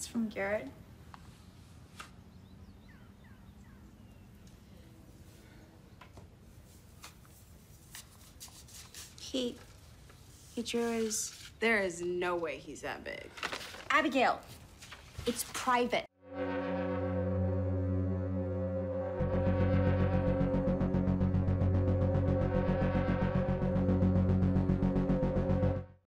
It's from Garrett. He drew his... There is no way he's that big. Abigail, it's private.